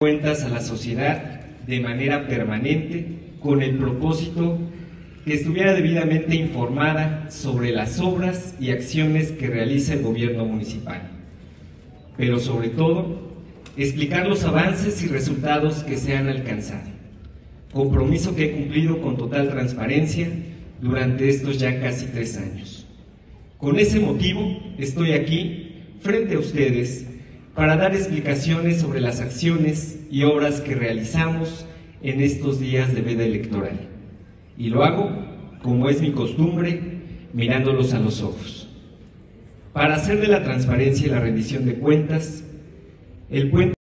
cuentas a la sociedad de manera permanente con el propósito que estuviera debidamente informada sobre las obras y acciones que realiza el gobierno municipal, pero sobre todo explicar los avances y resultados que se han alcanzado, compromiso que he cumplido con total transparencia durante estos ya casi 3 años. Con ese motivo estoy aquí frente a ustedes para dar explicaciones sobre las acciones y obras que realizamos en estos días de veda electoral. Y lo hago, como es mi costumbre, mirándolos a los ojos. Para hacer de la transparencia y la rendición de cuentas, el puente